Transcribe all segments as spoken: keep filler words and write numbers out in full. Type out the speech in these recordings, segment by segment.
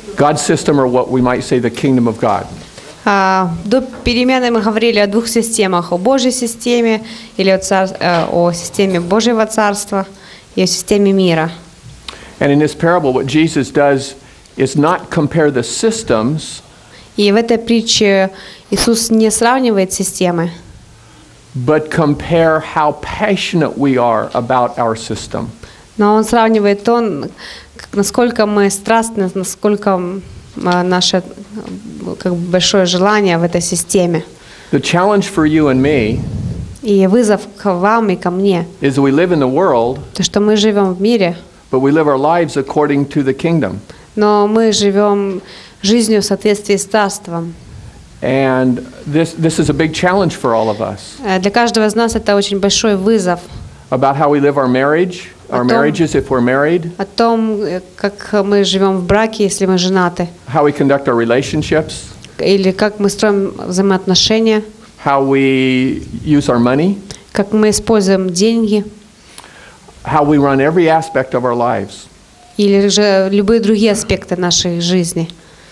God's system, or what we might say the kingdom of God. А, до перемены мы говорили о двух системах: о Божьей системе или о, цар, о системе Божьего царства и о системе мира. And in this parable, what Jesus does is not compare the systems, И в этой притче Иисус не сравнивает системы, but compare how passionate we are about our system. но Он сравнивает то, насколько мы страстны, насколько наше как бы большое желание в этой системе. The challenge for you and me И вызов к вам и ко мне, is that we live in the world, то, что мы живем в мире, but we live our lives according to the kingdom. но мы живем жизнью в соответствии с царством. And this this is a big challenge for all of us. Для каждого из нас это очень большой вызов. About how we live our marriage, our marriages if we're married. О том, как мы живем в браке, если мы женаты. How we conduct our relationships. Или как мы строим взаимоотношения. How we use our money. Как мы используем деньги. How we run every aspect of our lives. Или же любые другие аспекты нашей жизни.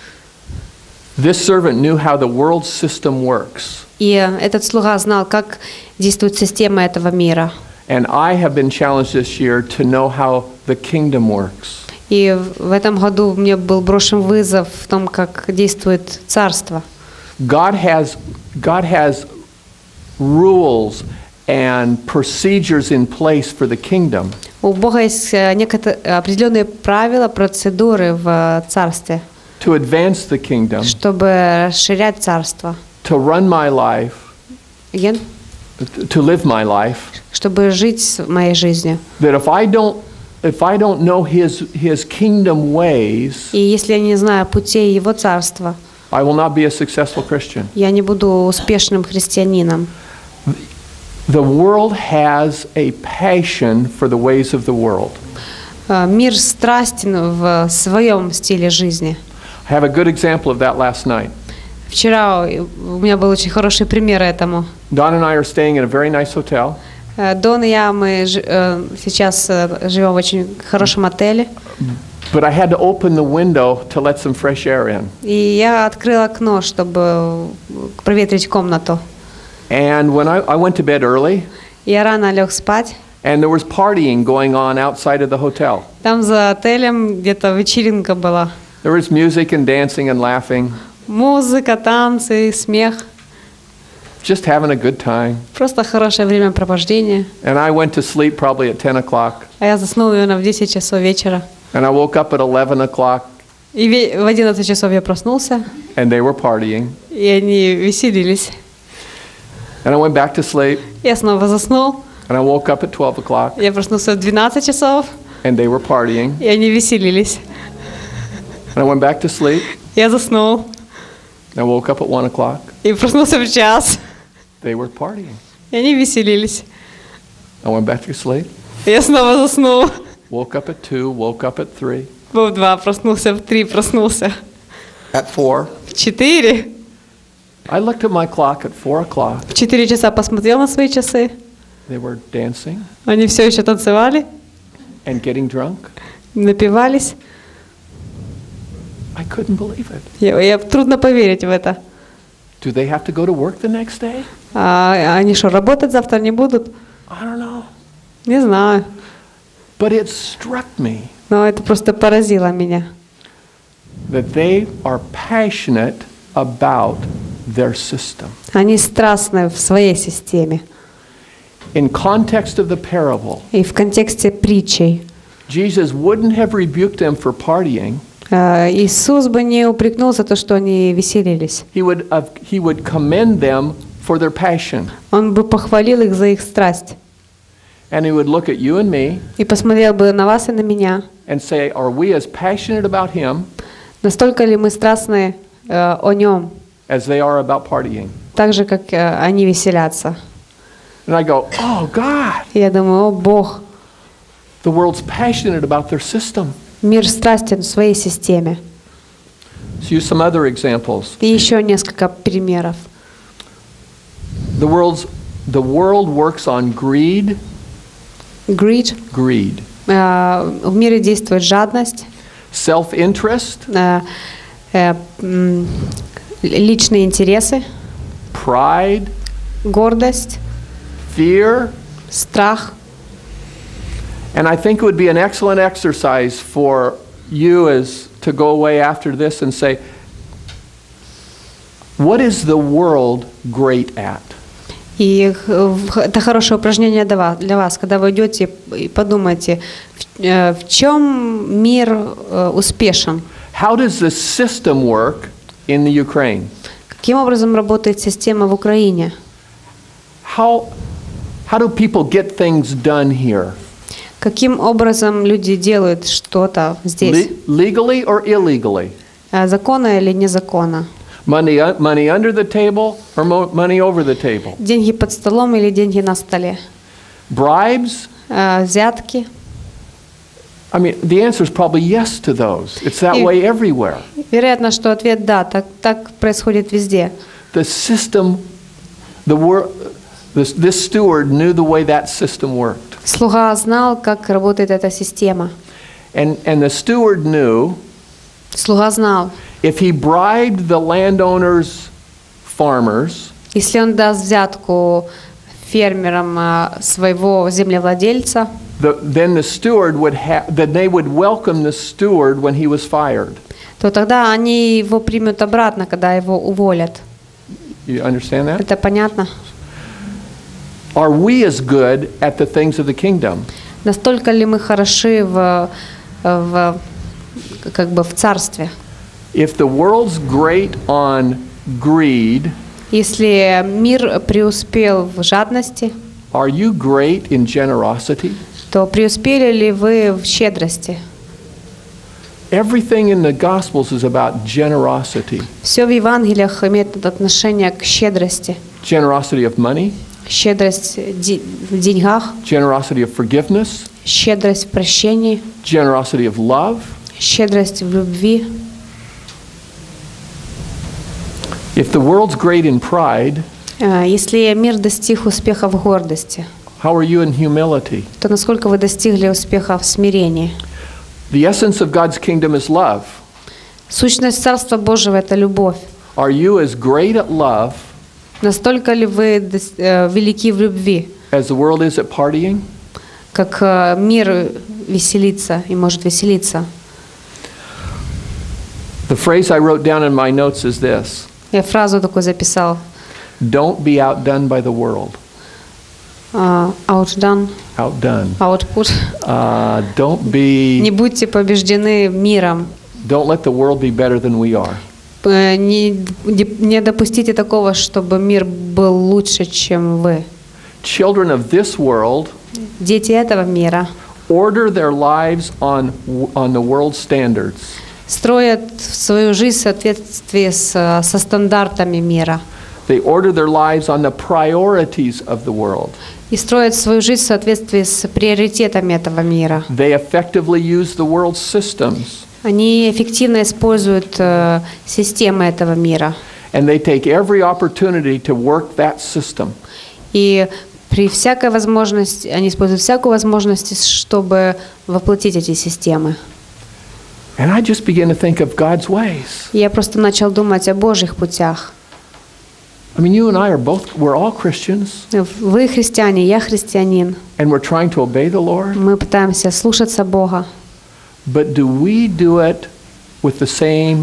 This servant knew how the world system works. И этот слуга знал, как действует система этого мира. And I have been challenged this year to know how the kingdom works. И в этом году мне был брошен вызов в том, как действует царство. God has God has rules and procedures in place for the kingdom. У Бога есть некоторые определенные правила, процедуры в царстве. To advance the kingdom. Чтобы расширять царство. To run my life. Again? To live my life. Чтобы жить моей жизнью. That if I don't if I don't know his his kingdom ways. И если я не знаю путей его царства, I will not be a successful Christian. Я не буду успешным христианином. The world has a passion for the ways of the world. Мир страстен в своем стиле жизни. I have a good example of that last night. Вчера у меня был очень хороший пример этому. Don and I are staying in a very nice hotel. Дон и я, мы сейчас живем в очень хорошем отеле. But I had to open the window to let some fresh air in. И я открыла окно, чтобы проветрить комнату. And when I, I went to bed early. Я рано лег спать. And there was partying going on outside of the hotel. Там за отелем где-то вечеринка была. There was music and dancing and laughing. Музыка, танцы, смех. Just having a good time. Просто хорошее времяпровождение. And I went to sleep probably at ten o'clock. А я заснул, наверное, в десять часов вечера. And I woke up at eleven o'clock. И в одиннадцать часов я проснулся. And they were partying. И они веселились. And I went back to sleep. Я снова заснул. And I woke up at twelve o'clock. Я проснулся в двенадцать часов. And they were partying. И они веселились. And I went back to sleep. Я заснул. I woke up at one o'clock. И проснулся в час. They were partying. И они веселились. I went back to sleep. Я снова заснул. Woke up at two, woke up at three. В два проснулся, в три проснулся. At four. В четыре. I looked at my clock at four o'clock. В четыре часа посмотрел на свои часы. They were dancing. Они все еще танцевали. And getting drunk. Напивались. I couldn't believe it. Я, я трудно поверить в это. Do they have to go to work the next day? А они что, работать завтра не будут? I don't know. Не знаю. But it struck me. Но это просто поразило меня. That they are passionate about their system. Они страстны в своей системе. In context of the parable. И в контексте притчей. Jesus wouldn't have rebuked them for partying. Иисус бы не упрекнул за то, что они веселились. He would have, he would commend them for their passion. Он бы похвалил их за их страсть. And he would look at you and me. И посмотрел бы на вас и на меня. And say, are we as passionate about him? Настолько ли мы страстны э, о нем? As they are about partying. Так же, как э, они веселятся. And I go, oh God. И я думаю, о Бог. The world's passionate about their system. Мир страстен в своей системе. Let's use some other examples. И еще несколько примеров. The world's the world works on greed. Greed. Greed. Uh, в мире действует жадность. self-interest, э, э, м, личные интересы, pride, гордость, fear. страх. And I think it would be an excellent exercise for you as to go away after this and say, what is the world great at? И это хорошее упражнение для вас, когда вы идете и подумайте, в чем мир успешен. How does the system work in the Ukraine? Каким образом работает система в Украине? How, how do people get things done here? Каким образом люди делают что-то здесь? Legally or illegally? Законно или незаконно? Money, money under the table or money over the table? Деньги под столом или деньги на столе? Bribes? Взятки? I mean, the answer is probably yes to those. It's that И, way everywhere. Вероятно, что ответ да, так, так происходит везде. The system, the wor- this, this steward knew the way that system worked. Слуга знал, как работает эта система. And, and the steward knew Слуга знал, if he bribed the landowners, farmers, если он даст взятку фермерам своего землевладельца, the, then the steward would have, then they would welcome the steward when he was fired. то тогда они его примут обратно, когда его уволят. You understand that? Это понятно? Are we as good at the things of the kingdom? Настолько ли мы хороши в, в, как бы в царстве? If the world's great on greed, если мир преуспел в жадности, are you great in generosity? то преуспели ли вы в щедрости? Everything in the Gospels is about generosity. Все в Евангелиях имеет отношение к щедрости. Generosity of money, Щедрость в деньгах, generosity of forgiveness, щедрость в прощении, generosity of love. щедрость в любви. If the world's great in pride, если мир достиг успеха в гордости, how are you in humility? то насколько вы достигли успеха в смирении? The essence of God's kingdom is love. Сущность Царства Божьего – это любовь. Are you as great at love Настолько ли вы велики в любви, as the world is at partying? как мир веселится и может веселиться? The phrase I wrote down in my notes is this. Я фразу такую записал. Don't be outdone by the world. Uh, outdone. Outdone. Output. Uh, don't be. Не будьте побеждены миром. Don't let the world be better than we are. Не, не допустите такого, чтобы мир был лучше, чем вы. Children of this world. Дети этого мира. Order their lives on on the world's standards. Строят свою жизнь в соответствии с, со стандартами мира. They order their lives on the priorities of the world. И строят свою жизнь в соответствии с приоритетами этого мира. They effectively use the world's systems. Они эффективно используют uh, системы этого мира. And they take every opportunity to work that system. И при всякой возможности, они используют всякую возможность, чтобы воплотить эти системы. And I just began to think of God's ways. И я просто начал думать о Божьих путях. I mean, you and I are both, we're all Christians. Вы христиане, я христианин. And we're trying to obey the Lord. Мы пытаемся слушаться Бога. But do we do it with the same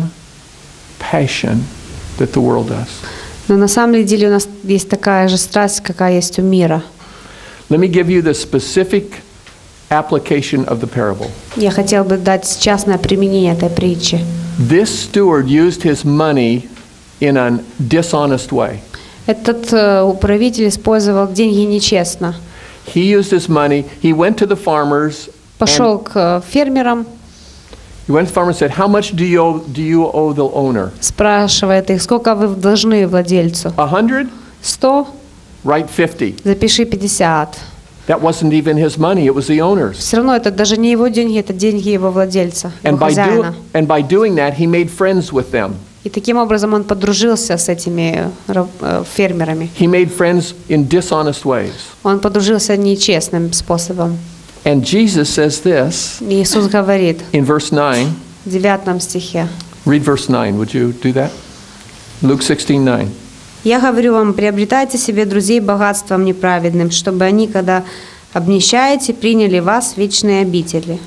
passion that the world does? Но на самом деле у нас есть такая же страсть, какая есть у мира. Let me give you the specific application of the parable. Я хотел бы дать частное применение этой притчи. This steward used his money in a dishonest way. Этот uh, управитель использовал деньги нечестно. He used his money. He went to the farmers. Пошел к фермерам. He went to the farmers and said, "How much do you owe, do you owe the owner?" Спрашивает их, сколько вы должны владельцу? A hundred? Сто? Write fifty. Запиши пятьдесят. That wasn't even his money. It was the owner's. Все равно это даже не его деньги, это деньги его владельца, его And by, do, хозяина. and by doing that, he made friends with them. И таким образом он подружился с этими фермерами. He made friends in dishonest ways. Он подружился нечестным способом. And Jesus says this Иисус говорит in verse nine. в девятом стихе. Read verse nine. Would you do that? Luke sixteen nine. «Я говорю вам, приобретайте себе друзей богатством неправедным, чтобы они, когда обнищаете, приняли вас в вечные обители».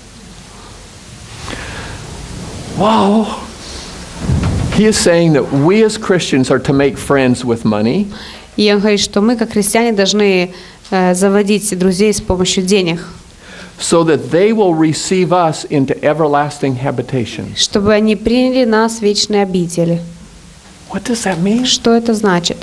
Wow. He is saying that we as Christians are to make friends with money. И он говорит, что мы, как христиане, должны э, заводить друзей с помощью денег, so that they will receive us into everlasting habitation. чтобы они приняли нас в вечные обители. What does that mean? Что это значит?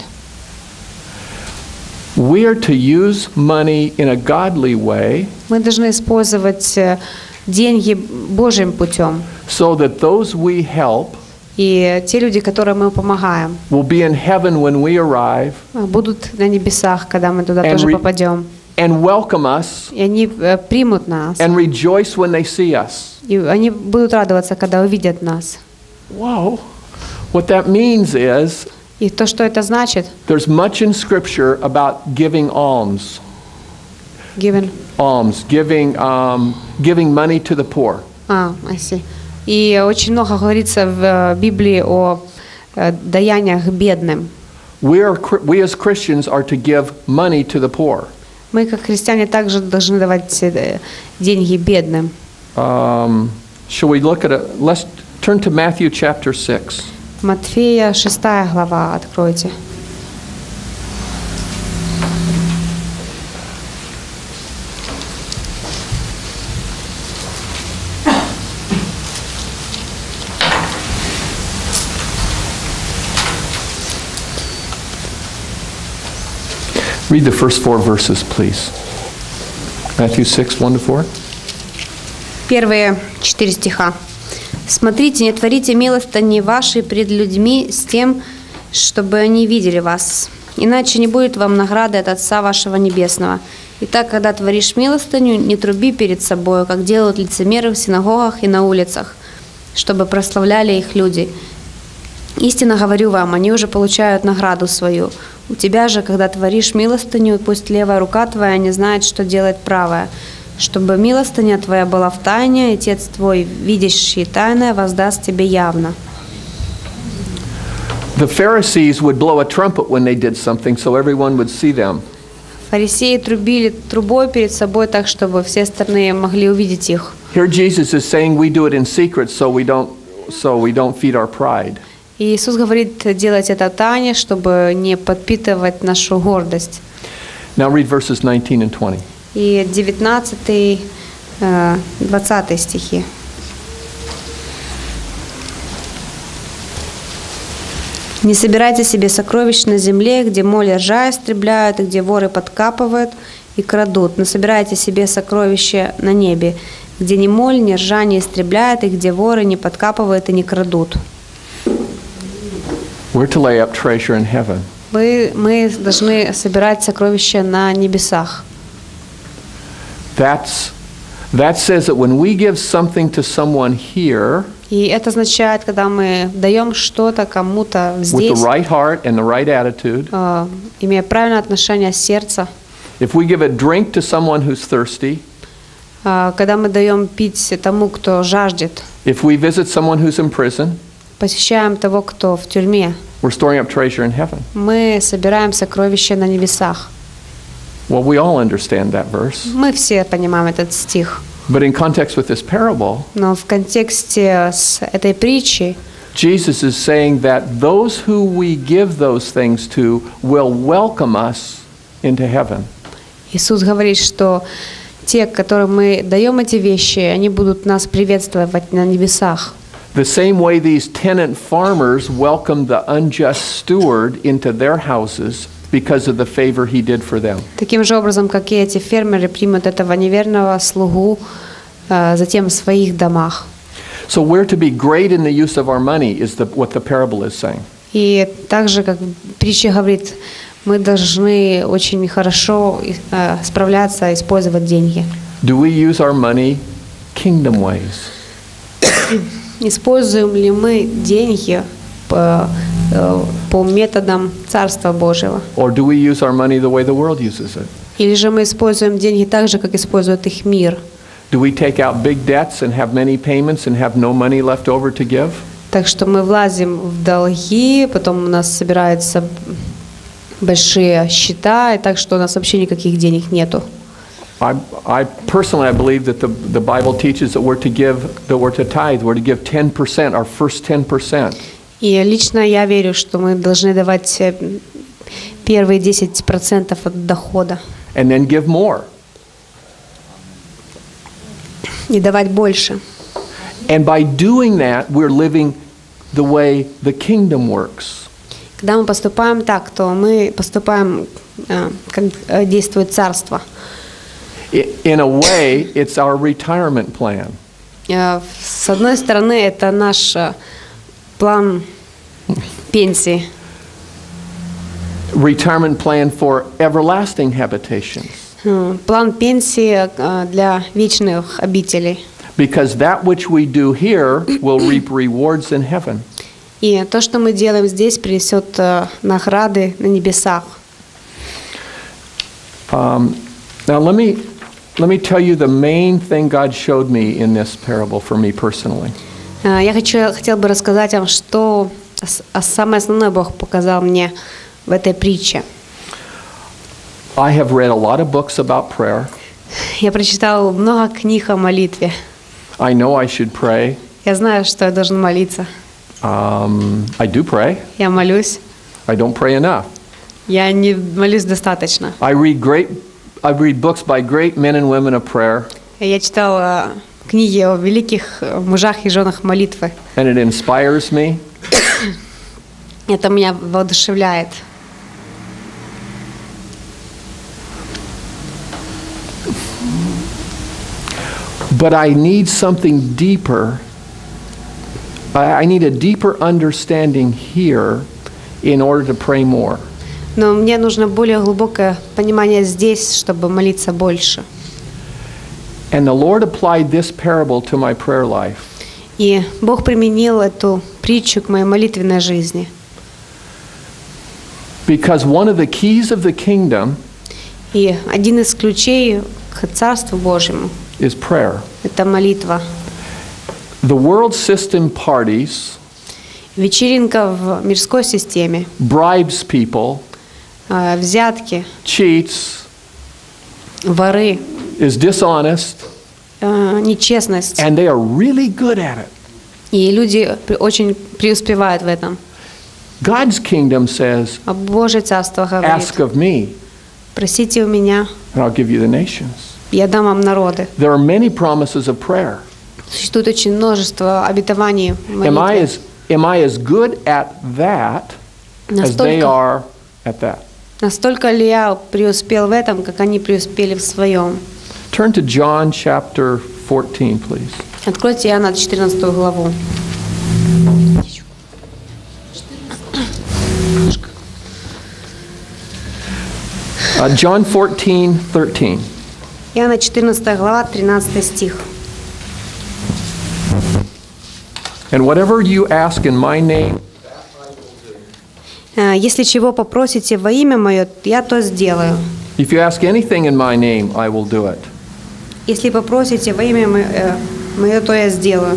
We are to use money in a godly way Мы должны использовать э, деньги Божьим путем. so that those we help И те люди, которым мы помогаем, will be in heaven when we arrive будут на небесах, когда мы туда And тоже re- попадем. and welcome us И они э, примут нас. and rejoice when they see us. И они будут радоваться, когда увидят нас. Whoa. What that means is И то, что это значит, there's much in Scripture about giving alms. given. Alms, giving, um, giving money to the poor. А, I see. И очень много говорится в э, Библии о э, даяниях бедным. We, are, we as Christians are to give money to the poor. Мы, как христиане, также должны давать э, деньги бедным. Um, shall we look at it? Let's turn to Matthew chapter six. Матфея шестая глава, откройте. Read the first four verses, please. Matthew six, one to four. Первые четыре стиха. «Смотрите, не творите милостыни вашей пред людьми с тем, чтобы они видели вас. Иначе не будет вам награды от Отца вашего Небесного. Итак, когда творишь милостыню, не труби перед собой, как делают лицемеры в синагогах и на улицах, чтобы прославляли их люди. Истинно говорю вам, они уже получают награду свою. У тебя же, когда творишь милостыню, пусть левая рука твоя не знает, что делает правая, чтобы милостыня твоя была в тайне, и Отец твой, видящий тайное, воздаст тебе явно». The Pharisees would blow a trumpet when they did something so everyone would see them. Фарисеи трубили трубой перед собой так, чтобы все остальные могли увидеть их. Here Jesus is saying we do it in secret so we don't, so we don't feed our pride. И Иисус говорит делать это тайне, чтобы не подпитывать нашу гордость. Now read verses nineteen and twenty. И девятнадцатый, двадцатый стихи. «Не собирайте себе сокровищ на земле, где моль и ржа истребляют, и где воры подкапывают и крадут. Но собирайте себе сокровища на небе, где ни моль, ни ржа не истребляют, и где воры не подкапывают и не крадут». We're to lay up treasure in heaven. Мы, мы должны собирать сокровища на небесах. That's, that says that when we give something to someone here И это означает, когда мы даем что-то кому-то with the здесь, right heart and the right attitude, э, имея правильное отношение сердца, if we give a drink to someone who's thirsty, э, когда мы даем пить тому, кто жаждет, if we visit someone who's in prison, посещаем того, кто в тюрьме, we're storing up treasure in heaven. мы собираем сокровища на небесах. Well, we all understand that verse. Мы все понимаем этот стих, But in context with this parable, но в контексте с этой притчей Jesus is saying that those who we give those things to will welcome us into heaven. Иисус говорит, что те, которым мы даем эти вещи, они будут нас приветствовать на небесах. The same way these tenant farmers welcomed the unjust steward into their houses because of the favor he did for them. Таким же образом, как и эти фермеры примут этого неверного слугу э, затем в своих домах. So we're to be great in the use of our money is the, what the parable is saying. И также, как притча говорит, мы должны очень хорошо э, справляться, использовать деньги. Do we use our money kingdom ways? Используем ли мы деньги по, э, по методам Царства Божьего? Or do we use our money the way the world uses it? Или же мы используем деньги так же, как использует их мир? Do we take out big debts and have many payments and have no money left over to give? Так что мы влазим в долги, потом у нас собираются большие счета, и так что у нас вообще никаких денег нету. I, I personally I believe that the, the Bible teaches that we're to give, that we're to tithe, we're to give ten percent, our first ten percent. И лично я верю, что мы должны давать первые десять процентов от дохода. And then give more. И давать больше. And by doing that, we're living the way the kingdom works. Когда мы поступаем так, то мы поступаем, как действует царство. In a way, it's our retirement plan. С одной стороны, это наш план пенсии. Retirement plan for everlasting habitations. План пенсии для вечных обителей. Because that which we do here will reap rewards in heaven. И то, что мы делаем здесь, принесет награды на небесах. Um, now let me let me tell you the main thing God showed me in this parable for me personally. Я хочу, хотел бы рассказать вам, что самое основное Бог показал мне в этой притче. I have read a lot of books about prayer. Я прочитал много книг о молитве. I know I should pray. Я знаю, что я должен молиться. Um, I do pray. Я молюсь. I don't pray enough. Я не молюсь достаточно. I read great. I read books by great men and women of prayer. Я читал книги о великих мужах и женах молитвы. And it inspires me. Это меня воодушевляет. But I need something deeper. I need a deeper understanding here in order to pray more. Но мне нужно более глубокое понимание здесь, чтобы молиться больше. And the Lord applied this parable to my prayer life. И Бог применил эту притчу к моей молитвенной жизни. Because one of the keys of the kingdom И один из ключей к Царству Божьему is prayer. Это молитва. The world system parties Вечеринка в мирской системе, bribes people, взятки, cheats, воры, is dishonest, нечестность. and they are really good at it. И люди очень преуспевают в этом. God's kingdom says, А Божье Царство говорит: ask of me, просите у меня, and I'll give you the nations. я дам вам народы. There are many promises of prayer. Существует очень множество обетований в Am I молитве. as am I as good at that as they Настолько, are at that? настолько ли я преуспел в этом, как они преуспели в своем? Turn to John chapter fourteen, please. Откройте Иоанна четырнадцатую главу. Uh, John fourteen thirteen. Иоанна четырнадцатая глава, тринадцатый стих. And whatever you ask in my name, Если чего попросите во имя мое, я то сделаю. if you ask anything in my name, I will do it. Если попросите во имя мое, мое, то я сделаю.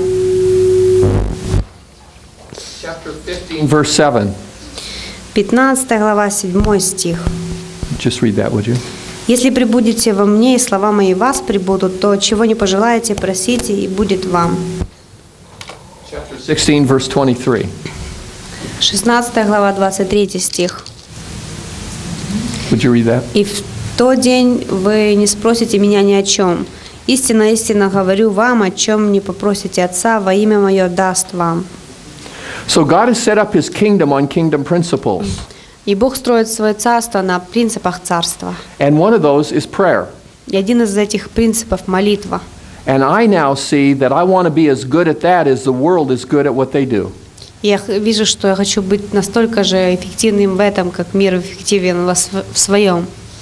Chapter fifteen, verse seven. пятнадцатая глава, седьмой стих. Just read that, would you? Если пребудете во мне, и слова мои в вас пребудут, то чего не пожелаете, просите, и будет вам. Chapter sixteen, verse twenty-three. шестнадцатая глава, двадцать третий стих. Would you read that? И в тот день вы не спросите меня ни о чем. Истинно, истинно говорю вам, о чем не попросите Отца, во имя мое даст вам. So God has set up His kingdom on kingdom principles. И Бог строит свое царство на принципах царства. And one of those is prayer. И один из этих принципов – молитва. And I now see that I want to be as good at that as the world is good at what they do. Я вижу, что я хочу быть настолько же эффективным в этом, как мир эффективен в своем.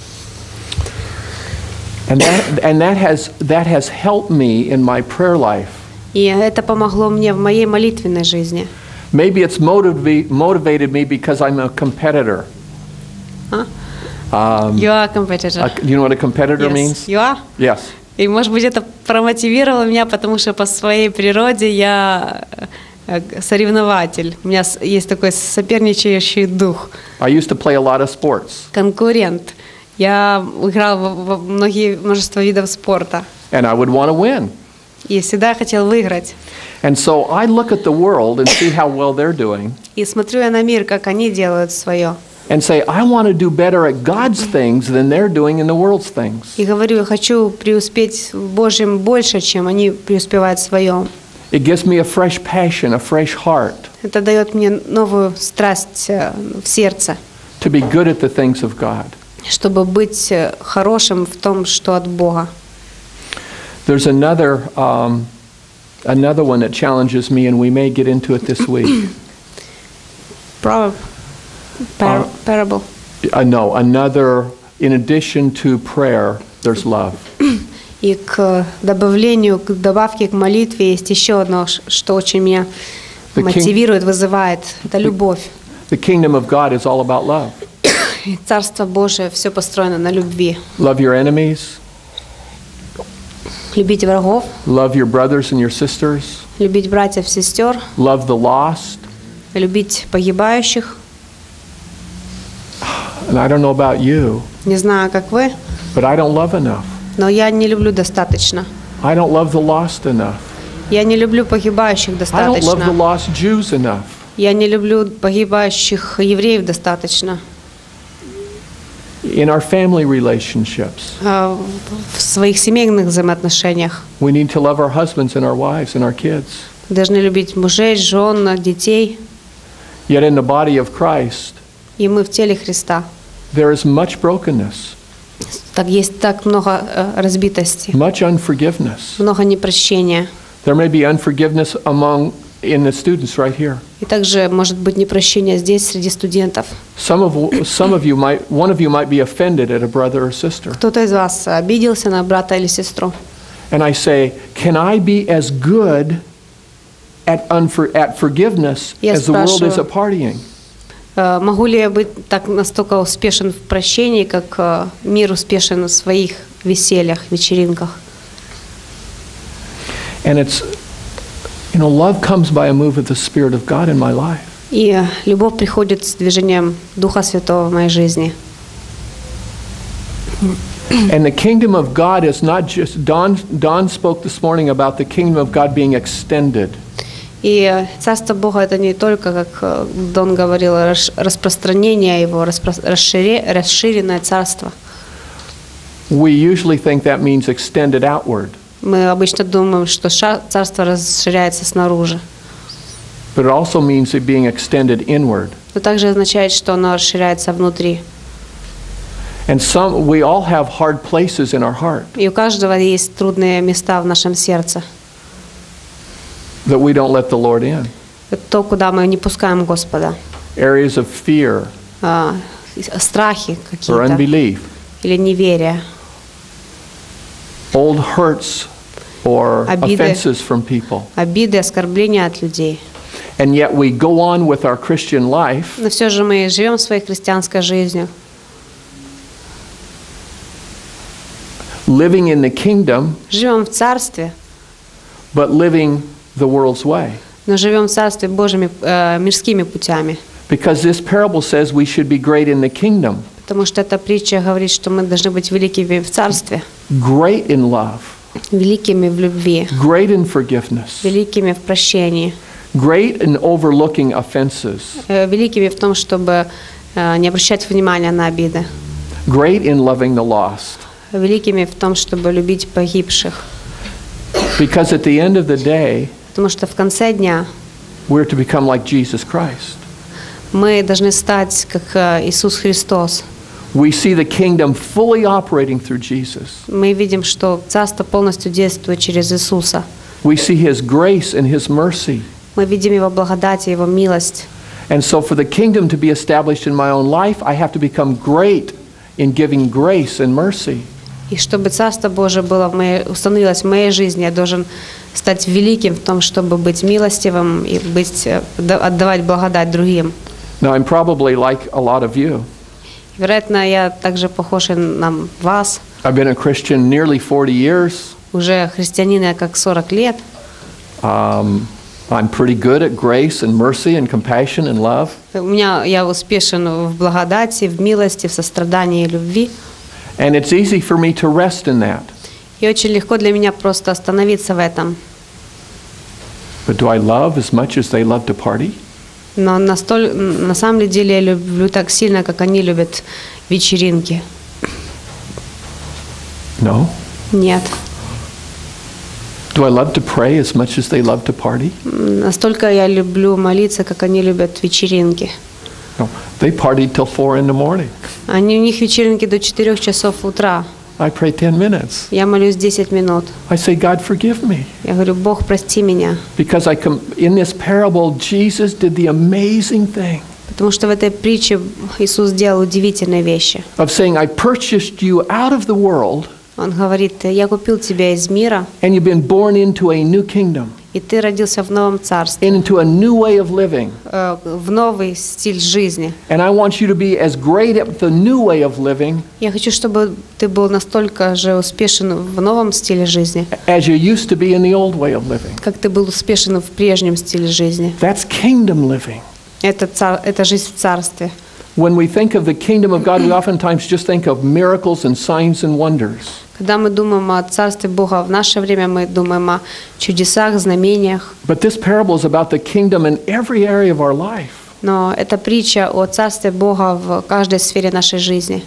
And that, and that has that has helped me in my prayer life. И это помогло мне в моей молитвенной жизни. Maybe it's motivated motivated me because I'm a competitor. А? Um, You are a competitor. a, you know what a competitor Yes. means? You are? Yes. И, может быть, это промотивировал меня, потому что по своей природе я э, соревнователь. У меня с- есть такой соперничающий дух, I used to play a lot of sports, конкурент. Я играл во, во многие, множество видов спорта and I would want to win. и всегда хотел выиграть. And so I look at the world and see how well they're doing И смотрю я на мир, как они делают свое. and say, I want to do better at God's things than they're doing in the world's things. И говорю, я хочу преуспеть в Божьем больше, чем они преуспевают в своем. It gives me a fresh passion, a fresh heart Это дает мне новую страсть э, в сердце, to be good at the things of God. чтобы быть э, хорошим в том, что от Бога. There's another um, another one that challenges me, and we may get into it this week. Proverb, par- parable. Uh, no, another, in addition to prayer, there's love. И к добавлению, к добавке к молитве есть еще одно, ш- что очень меня The king- мотивирует, вызывает. Это любовь. The kingdom of God is all about love. И Царство Божие все построено на любви. Love your enemies, Любить врагов, love your brothers and your sisters, любить братьев, сестер, love the lost. любить погибающих. And I don't know about you, Не знаю, как вы, but I don't love enough. но я не люблю достаточно. I don't love the lost enough. Я не люблю погибающих I don't love the достаточно. lost Jews enough. Я не люблю погибающих евреев достаточно. In our family relationships, А, В своих семейных взаимоотношениях we need to love our husbands and our wives and our kids. должны любить мужей, жен, детей. Yet in the body of Christ, И мы в теле Христа. there is much brokenness, Так есть так много э, разбитости, much unforgiveness. много непрощения. There may be unforgiveness among in the students right here. И также может быть непрощение здесь среди студентов. Some of some of you might one of you might be offended at a brother or sister. Кто-то из вас обиделся на брата или сестру. And I say, can I be as good at unfor, at forgiveness Я as the world is спрашиваю. at partying? Э, Могу ли я быть так настолько успешен в прощении, как э, мир успешен в своих весельях, вечеринках? And it's, you know, love comes by a move of the Spirit of God in my life. И любовь приходит с движением Духа Святого в моей жизни. And the kingdom of God is not just, Don, Don spoke this morning about the kingdom of God being extended. И Царство Бога это не только, как э, Дон говорил, рас- распространение его, распро- расшире- расширенное царство. We usually think that means extended outward, Мы обычно думаем, что ша- царство расширяется снаружи, but it also means it being extended inward. но также означает, что оно расширяется внутри. And some, we all have hard places in our heart И у каждого есть трудные места в нашем сердце. that we don't let the Lord in. Это то, куда мы не пускаем Господа. Areas of fear А, страхи or какие-то unbelief, или неверие, old hurts or Обиды. offenses from people. обиды, оскорбления от людей. And yet we go on with our Christian life Но все же мы живем своей христианской жизнью, living in the kingdom, живем в царстве, but living the world's way. но живем в царстве Божьими э, мирскими путями. Because this parable says we should be great in the kingdom, Потому что эта притча говорит, что мы должны быть великими в царстве, great in love, великими в любви, great in forgiveness, великими в прощении, great in overlooking offenses, э, великими в том, чтобы э, не обращать внимания на обиды, great in loving the lost. великими в том, чтобы любить погибших. Because at the end of the day, Потому что в конце дня we're to become like Jesus Christ. мы должны стать как э, Иисус Христос. We see the kingdom fully operating through Jesus. Мы видим, что царство полностью действует через Иисуса. We see His grace and His mercy. Мы видим Его благодать и Его милость. And so for the kingdom to be established in my own life, I have to become great in giving grace and mercy. И чтобы Царство Божие было в моей, установилось в моей жизни, я должен стать великим в том, чтобы быть милостивым и быть, э, да- отдавать благодать другим. Now, I'm probably like a lot of you. Вероятно, я также похож и на вас. I've been a Christian nearly forty years. уже христианина как сорок лет. Um, I'm pretty good at grace and mercy and compassion and love. У меня я успешен в благодати, в милости, в сострадании и любви. And it's easy for me to rest in that. И очень легко для меня просто остановиться в этом. But do I love as much as they love to party? Но настоль, на самом деле я люблю так сильно, как они любят вечеринки. No. Нет. Do I love to pray as much as they love to party? Настолько я люблю молиться, как они любят вечеринки. No. They partied till four in the morning. Они, у них вечеринки до четырех часов утра. I pray ten minutes. Я молюсь десять минут. I say, God, forgive me. Я говорю, Бог, прости меня. Because I com- in this parable, Jesus did the amazing thing Потому что в этой притче Иисус сделал удивительные вещи. of saying, I purchased you out of the world, Он говорит, я купил тебя из мира, and you've been born into a new kingdom, и ты родился в новом царстве, and into a new way of living. э, в новый стиль жизни. And I want you to be as great at the new way of living Я хочу, чтобы ты был настолько же успешен в новом стиле жизни, as you used to be in the old way of living. как ты был успешен в прежнем стиле жизни. That's kingdom living. Это, цар, это жизнь в царстве. When we think of the kingdom of God, we oftentimes just think of miracles and signs and wonders. Когда мы думаем о царстве Бога в наше время, мы думаем о чудесах, знамениях. But this parable is about the kingdom in every area of our life. Но это притча о царстве Бога в каждой сфере нашей жизни.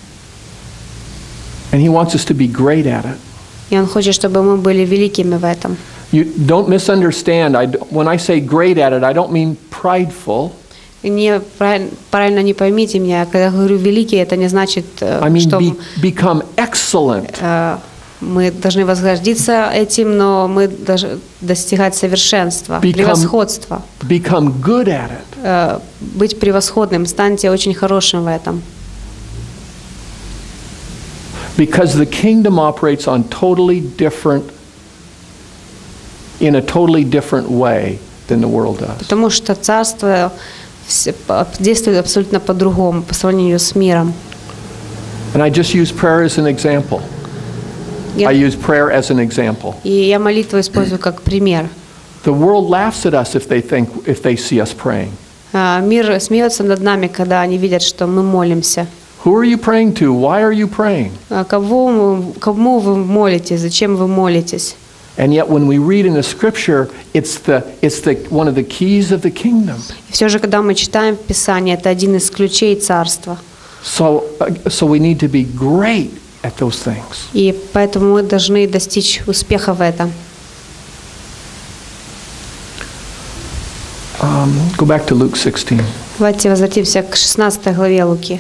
And he wants us to be great at it. И Он хочет, чтобы мы были великими в этом. You don't misunderstand. I, when I say great at it, I don't mean prideful. Не, правильно, правильно не поймите меня, когда я говорю великий, это не значит, э, I mean что be, become excellent. э, мы должны возгордиться этим, но мы должны достигать совершенства, Become- превосходства. Become good at it. Э, быть превосходным, станьте очень хорошим в этом. Because the kingdom operates on totally different, in a totally different way than the world does. Потому что царство все- по- действует абсолютно по-другому по сравнению с миром. And I just use prayer as an example. Я- I use prayer as an example. И я молитву использую как пример. The world laughs at us if they think, if they see us praying. А, Мир смеется над нами, когда они видят, что мы молимся. Who are you praying to? Why are you praying? А Кого, мы- кому вы молитесь? Зачем вы молитесь? And yet when we read in the scripture, it's the, it's the, one of the keys of the kingdom. И все же, когда мы читаем Писание, это один из ключей царства. So, uh, so we need to be great at those things. И поэтому мы должны достичь успеха в этом. Um, go back to Luke sixteen. Давайте возвратимся к шестнадцатой главе Луки.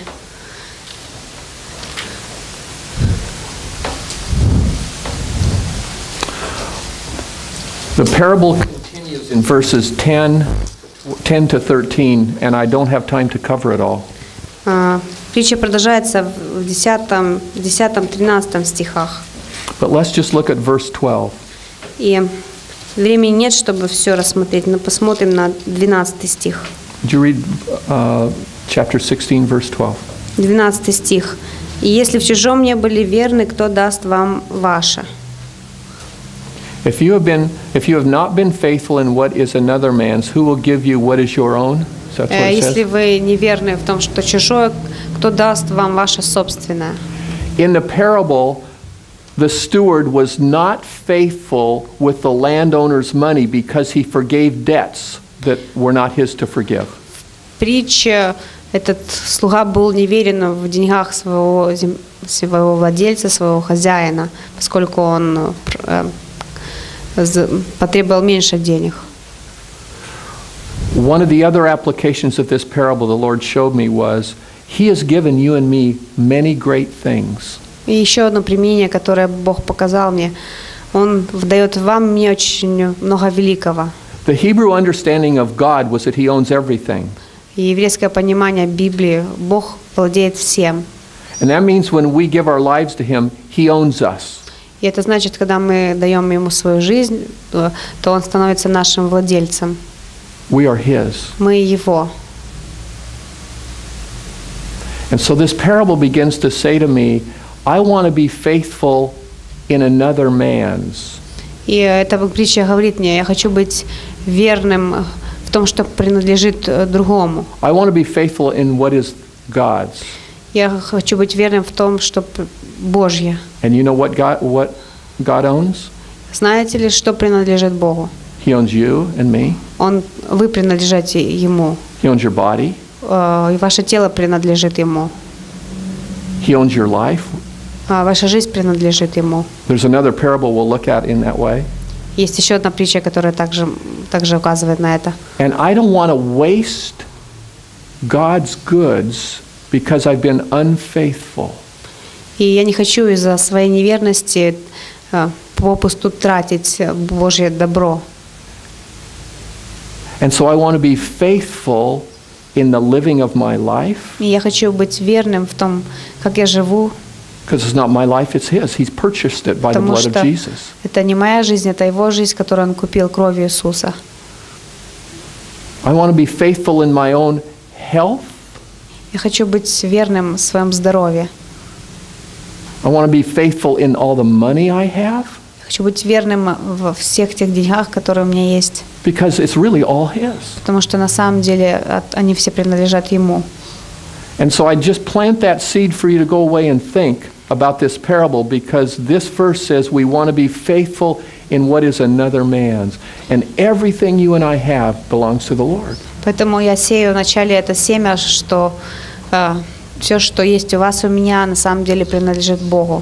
The parable continues in verses ten, ten to thirteen, and I don't have time to cover it all. А, Притча продолжается в десятом, десятом-тринадцатом стихах. But let's just look at verse twelve. И времени нет, чтобы все рассмотреть, но посмотрим на двенадцатый стих. Would you read uh, chapter sixteen, verse twelve? двенадцатый стих. «И если в чужом не были верны, кто даст вам ваше?» If you have been, if you have not been faithful in what is another man's, who will give you what is your own? Is that what Э, it Если says? вы неверны в том, что чужое, кто даст вам ваше собственное? In the parable, the steward was not faithful with the landowner's money because he forgave debts that were not his to forgive. Притча, этот слуга был неверен в деньгах своего, зем- своего владельца, своего хозяина, поскольку он э, з- потребовал меньше денег. One of the other applications of this parable the Lord showed me was, He has given you and me many great things. И еще одно применение, которое Бог показал мне, Он дает вам мне очень много великого. The Hebrew understanding of God was that He owns everything. И еврейское понимание Библии, Бог владеет всем. And that means when we give our lives to Him, He owns us. И это значит, когда мы даем Ему свою жизнь, то, то Он становится нашим владельцем. We are His. Мы Его. And so this parable begins to say to me, I want to be faithful in another man's. И эта притча говорит мне, я хочу быть верным в том, что принадлежит другому. I want to be faithful in what is God's. Я хочу быть верным в том, что Божье. And you know what God, what God owns? Знаете ли, что принадлежит Богу? He owns you and me. Он, вы принадлежите Ему. He owns your body. Uh, и ваше тело принадлежит Ему. He owns your life. Uh, ваша жизнь принадлежит Ему. There's another parable we'll look at in that way. Есть еще одна притча, которая также, также указывает на это. And I don't want to waste God's goods because I've been unfaithful. И я не хочу из-за своей неверности uh, попусту тратить Божье добро. And so I want to be faithful in the living of my life. И я хочу быть верным в том, как я живу. Because it's not my life, it's His. He's purchased it by the blood of Jesus. Это не моя жизнь, это Его жизнь, которую Он купил кровью Иисуса. I want to be faithful in my own health. Я хочу быть верным в своем здоровье. I want to be faithful in all the money I have. Я хочу быть верным во всех тех деньгах, которые у меня есть. Because it's really all His. Потому что на самом деле они все принадлежат Ему. And so I just plant that seed for you to go away and think about this parable, because this verse says we want to be faithful in what is another man's. And everything you and I have belongs to the Lord. Поэтому я сею вначале это семя, что э, все, что есть у вас, у меня, на самом деле принадлежит Богу.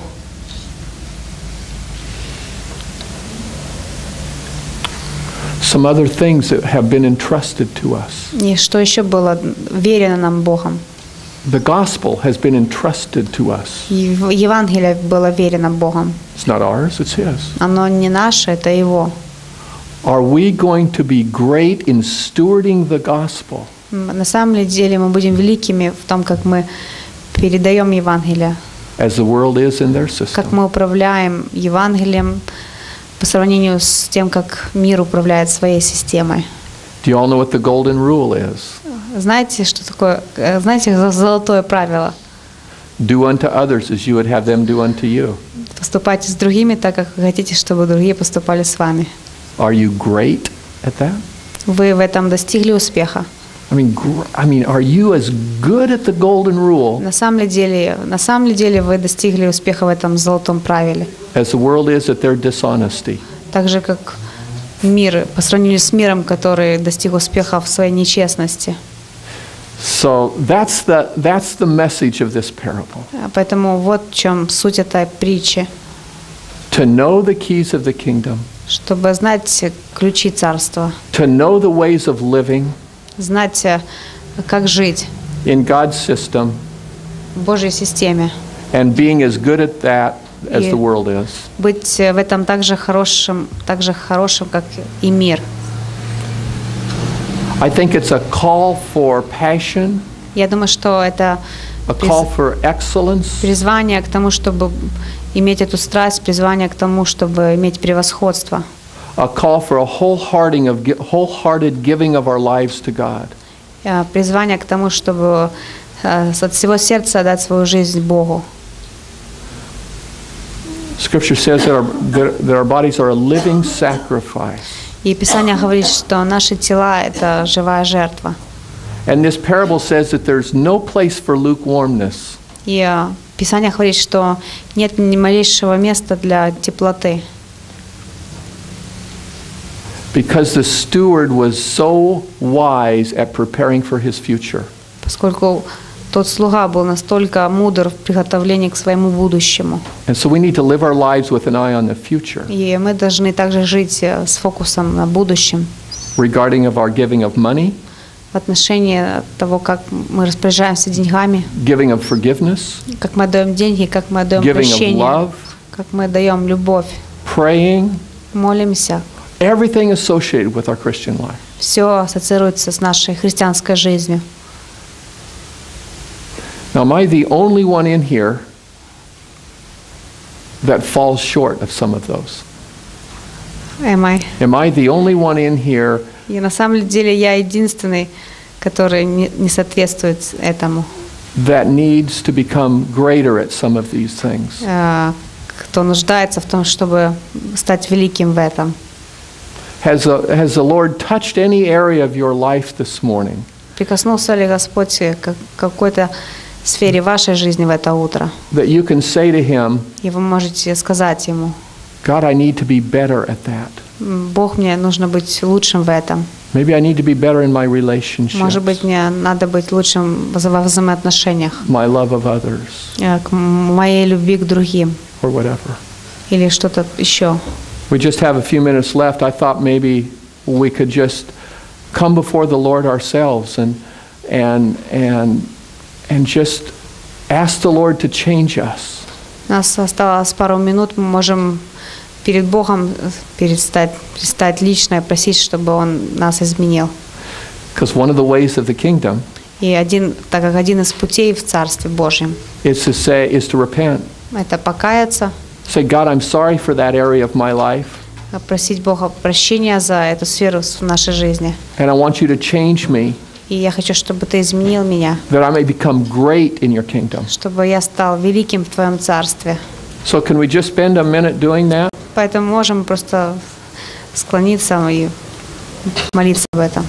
Some other things that have been entrusted to us. И что еще было верено нам Богом? The gospel has been entrusted to us. Евангелие было верено Богом. It's not ours, it's His. Оно не наше, это Его. Are we going to be great in stewarding the gospel? На самом деле мы будем великими в том, как мы передаем Евангелие. As the world is in their system. Как мы управляем Евангелием по сравнению с тем, как мир управляет своей системой. Do you all know what the golden rule is? Знаете, что такое, знаете, золотое правило? Do unto others as you would have them do unto you. Поступайте с другими так, как вы хотите, чтобы другие поступали с вами. Are you great at that? Вы в этом достигли успеха? I mean, I mean, are you as good at the golden rule На самом деле, на самом деле вы достигли успеха в этом золотом правиле? as the world is at their dishonesty? Так же, как мир, по сравнению с миром, который достиг успеха в своей нечестности. So that's the that's the message of this parable. Поэтому вот в чем суть этой притчи. To know the keys of the kingdom. Чтобы знать ключи царства. To know the ways of living. Знать, как жить. In God's system. В Божьей системе. And being as good at that as the world is. Быть в этом так же хорошим, так же хорошим, как и мир. I think it's a call for passion. Я думаю, что это a call for excellence. Призвание к тому, чтобы иметь эту страсть, призвание к тому, чтобы иметь превосходство. A call for a wholehearting of wholehearted giving of our lives to God. Призвание к тому, чтобы от всего сердца отдать свою жизнь Богу. Scripture says that our, that our bodies are a living sacrifice. И Писание говорит, что наши тела – это живая жертва. And this parable says that there's no place for lukewarmness. И Писание говорит, что нет ни малейшего места для теплоты. Because the steward was so wise at preparing for his future. Поскольку тот слуга был настолько мудр в приготовлении к своему будущему. And so we need to live our lives with an eye on the future. И мы должны также жить с фокусом на будущем. Regarding of our giving of money. В отношении того, как мы распоряжаемся деньгами. Giving of forgiveness. Как мы даем деньги, как мы даем прощение. Giving of love. Как мы даем любовь. Praying. Молимся. Everything associated with our Christian life. Все ассоциируется с нашей христианской жизнью. Now, am I the only one in here that falls short of some of those? Am I? Am I the only one in here? И на самом деле я единственный, который не, не соответствует этому. That needs to become greater at some of these things. кто нуждается в том, чтобы стать великим в этом. Has the, has the Lord touched any area of your life this morning? Прикоснулся ли Господь к какой-то сфере вашей жизни в это утро? That you can say to Him, И вы можете сказать Ему: God, I need to be better at that. Бог, мне нужно быть лучшим в этом. Maybe I need to be better in my relationships, Может быть, мне надо быть лучшим во взаимоотношениях, my love of others, к моей любви к другим or whatever. или что-то еще. We just have a few minutes left. I thought maybe we could just come before the Lord ourselves and and and and just ask the Lord to change us. У нас осталось пару минут, мы можем перед Богом перестать, перестать лично и просить, чтобы Он нас изменил. Because one of the ways of the kingdom И один, так как один из путей в Царстве Божьем is to say is to repent. это покаяться, Say, God, I'm sorry for that area of my life, просить Бога прощения за эту сферу в нашей жизни. and I want you to change me, И я хочу, чтобы Ты изменил меня, that I may become great in your kingdom. чтобы я стал великим в Твоем Царстве. So can we just spend a minute doing that? Поэтому можем просто склониться и молиться об этом.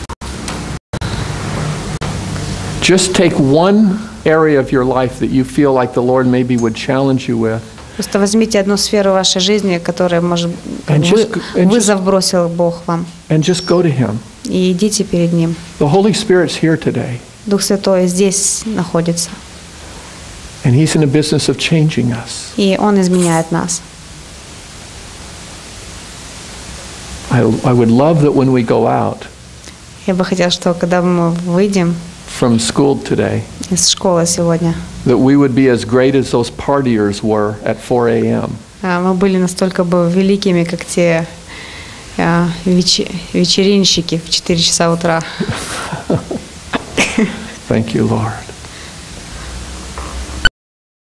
Just take one area of your life that you feel like the Lord maybe would challenge you with. Просто возьмите одну сферу вашей жизни, которая, может, And just- and just- вызов бросил Бог вам, And just go to Him. и идите перед Ним. The Holy Spirit's here today, Дух Святой здесь находится, and He's in the business of changing us. и Он изменяет нас. I, I would love that when we go out Я бы хотела, что когда мы выйдем from school today, из школы сегодня, that we would be as great as those partiers were at four a.m. а, мы были настолько бы великими, как те а, вече- вечеринщики в четыре часа утра. Thank you, Lord.